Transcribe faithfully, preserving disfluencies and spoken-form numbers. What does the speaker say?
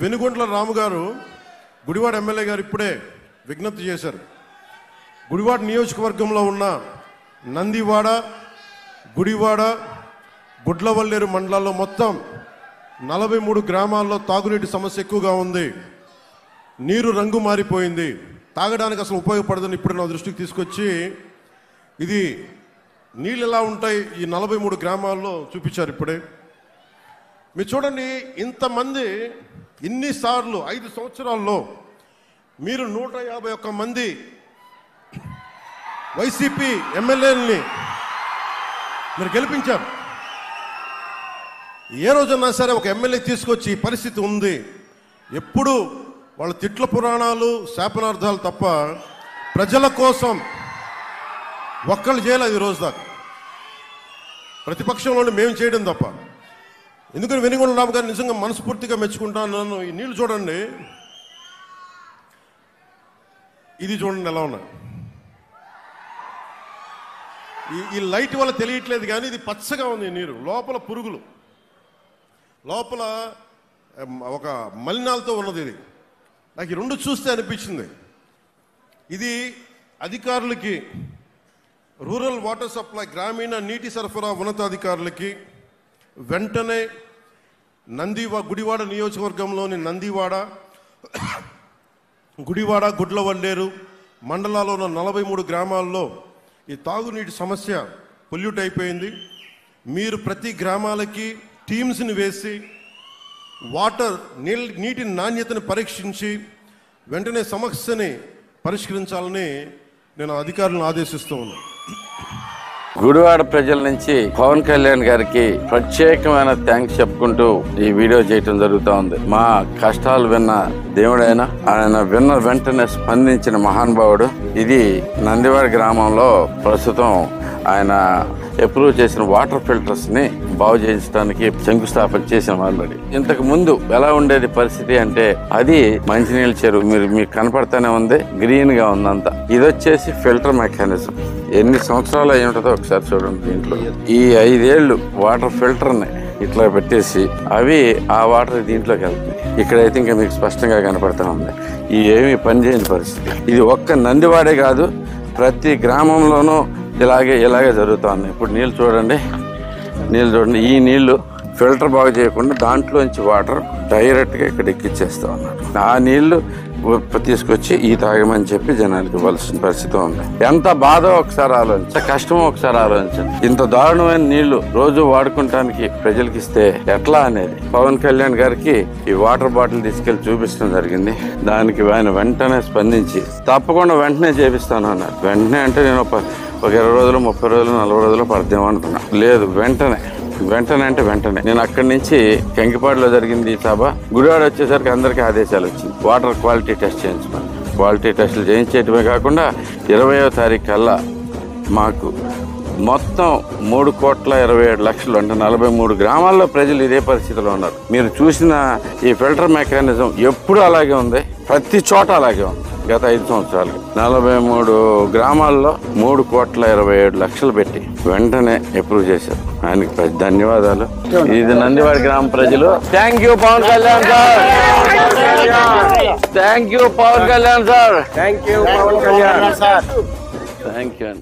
పెనుగొంట్ల రాము గారు గుడివాడ ఎమ్మెల్యే గారు ఇప్పుడే విజ్ఞప్తి చేశారు. గుడివాడ నియోజకవర్గంలో ఉన్న నందివాడ, గుడివాడ, గుడ్లవల్లేరు మండలాల్లో మొత్తం నలభై మూడు గ్రామాల్లో తాగునీటి సమస్య ఎక్కువగా ఉంది. నీరు రంగు మారిపోయింది, తాగడానికి అసలు ఉపయోగపడదని ఇప్పుడు నా దృష్టికి తీసుకొచ్చి ఇది నీళ్ళు ఎలా ఉంటాయి ఈ నలభై మూడు గ్రామాల్లో చూపించారు. ఇప్పుడే మీరు చూడండి, ఇంతమంది ఇన్నిసార్లు ఐదు సంవత్సరాల్లో మీరు నూట యాభై ఒక్క మంది వైసీపీ ఎమ్మెల్యేలని మీరు గెలిపించారు. ఏ రోజన్నా సరే ఒక ఎమ్మెల్యే తీసుకొచ్చి ఈ పరిస్థితి ఉంది, ఎప్పుడు వాళ్ళ తిట్ల పురాణాలు శాపనార్థాలు తప్ప ప్రజల కోసం ఒక్కళ్ళు చేయలేదు ఈ రోజు దాకా. ప్రతిపక్షంలోనే మేము చేయడం తప్ప. ఎందుకని వెనుగొండ రాము గారు నిజంగా మనస్ఫూర్తిగా మెచ్చుకుంటాను. నన్ను ఈ నీళ్ళు చూడండి, ఇది చూడండి ఎలా ఉన్నాయి. ఈ ఈ లైట్ వల్ల తెలియట్లేదు కానీ ఇది పచ్చగా ఉంది నీరు. లోపల పురుగులు, లోపల ఒక మలినాలతో ఉన్నది. ఇది నాకు ఈ రెండు చూస్తే అనిపించింది, ఇది అధికారులకి, రూరల్ వాటర్ సప్లై గ్రామీణ నీటి సరఫరా ఉన్నతాధికారులకి వెంటనే నందివా గుడివాడ నియోజకవర్గంలోని నందివాడ, గుడివాడ, గుడ్లవల్లేరు మండలాల్లో ఉన్న నలభై మూడు గ్రామాల్లో ఈ తాగునీటి సమస్య పొల్యూట్ అయిపోయింది. మీరు ప్రతి గ్రామాలకి టీమ్స్ని వేసి వాటర్ నీళ్ళ నీటి నాణ్యతను పరీక్షించి వెంటనే సమస్యని పరిష్కరించాలని నేను అధికారులను ఆదేశిస్తూ ఉన్నాను. గుడివాడ ప్రజల నుంచి పవన్ కళ్యాణ్ గారికి ప్రత్యేకమైన థ్యాంక్స్ చెప్పుకుంటూ ఈ వీడియో చేయటం జరుగుతూ ఉంది. మా కష్టాలు విన్న దేవుడైనా ఆయన విన్న వెంటనే స్పందించిన మహానుభావుడు. ఇది నందివాడ గ్రామంలో ప్రస్తుతం ఆయన అప్రూవ్ చేసిన వాటర్ ఫిల్టర్స్ ని బాగు చేయించడానికి శంకుస్థాపన చేసిన ఆల్రెడీ. ఇంతకు ముందు ఎలా ఉండేది పరిస్థితి అంటే అది మంచినీళ్ళ చెరువు. మీరు మీకు కనపడతానే ఉంది, గ్రీన్ గా ఉందంతా. ఇది వచ్చేసి ఫిల్టర్ మెకానిజం. ఎన్ని సంవత్సరాలు అయి ఉంటుందో ఒకసారి చూడండి. దీంట్లో ఈ ఐదేళ్లు వాటర్ ఫిల్టర్ ని ఇట్లా పెట్టేసి అవి ఆ వాటర్ దీంట్లోకి వెళ్తుంది. ఇక్కడైతే ఇంకా మీకు స్పష్టంగా కనపడతా ఉంది. ఈ ఏమీ పనిచేయని పరిస్థితి. ఇది ఒక్క నందివాడే కాదు, ప్రతి గ్రామంలోనూ ఇలాగే ఇలాగే జరుగుతుంది. ఇప్పుడు నీళ్ళు చూడండి, నీళ్ళు చూడండి. ఈ నీళ్లు ఫిల్టర్ బాగు చేయకుండా దాంట్లోంచి వాటర్ డైరెక్ట్గా ఇక్కడ ఎక్కిచ్చేస్తా ఉన్నారు. ఆ నీళ్లు తీసుకొచ్చి ఈ తాగమని చెప్పి జనానికి ఇవ్వాల్సిన పరిస్థితి ఉంది. ఎంత బాధో ఒకసారి ఆలోచించ, కష్టమో ఒకసారి ఆలోచించండి. ఇంత దారుణమైన నీళ్లు రోజు వాడుకుంటానికి ప్రజలకి ఇస్తే ఎట్లా అనేది పవన్ కళ్యాణ్ గారికి ఈ వాటర్ బాటిల్ తీసుకెళ్లి చూపించడం జరిగింది. దానికి ఆయన వెంటనే స్పందించి తప్పకుండా వెంటనే చేపిస్తాను అన్నారు. వెంటనే అంటే నేను ఒక ఇరవై రోజులు, ముప్పై రోజులు, నలభై రోజులు పడదేమో అనుకున్నా. లేదు, వెంటనే వెంటనే అంటే వెంటనే. నేను అక్కడి నుంచి కంకిపాడులో జరిగింది ఈ సభ. గుడివాడ వచ్చేసరికి అందరికీ ఆదేశాలు వచ్చింది, వాటర్ క్వాలిటీ టెస్ట్ చేయించమని. క్వాలిటీ టెస్టులు చేయించేయటమే కాకుండా ఇరవయో తారీఖు కల్లా మాకు మొత్తం మూడు కోట్ల ఇరవై ఏడు లక్షలు అంటే నలభై మూడు గ్రామాల్లో ప్రజలు ఇదే పరిస్థితిలో ఉన్నారు. మీరు చూసిన ఈ ఫిల్టర్ మెకానిజం ఎప్పుడు అలాగే ఉంది, ప్రతి చోట అలాగే ఉంది. గత ఐదు సంవత్సరాలు నలభై మూడు గ్రామాల్లో మూడు కోట్ల ఇరవై ఏడు లక్షలు పెట్టి వెంటనే అప్రూవ్ చేశారు. ఆయనకి పెద్ద ధన్యవాదాలు. ఇది నందివాడ గ్రామ ప్రజలు. Thank you Pawan Kalyan sir, thank you Pawan Kalyan sir, thank you Pawan Kalyan sir, thank you.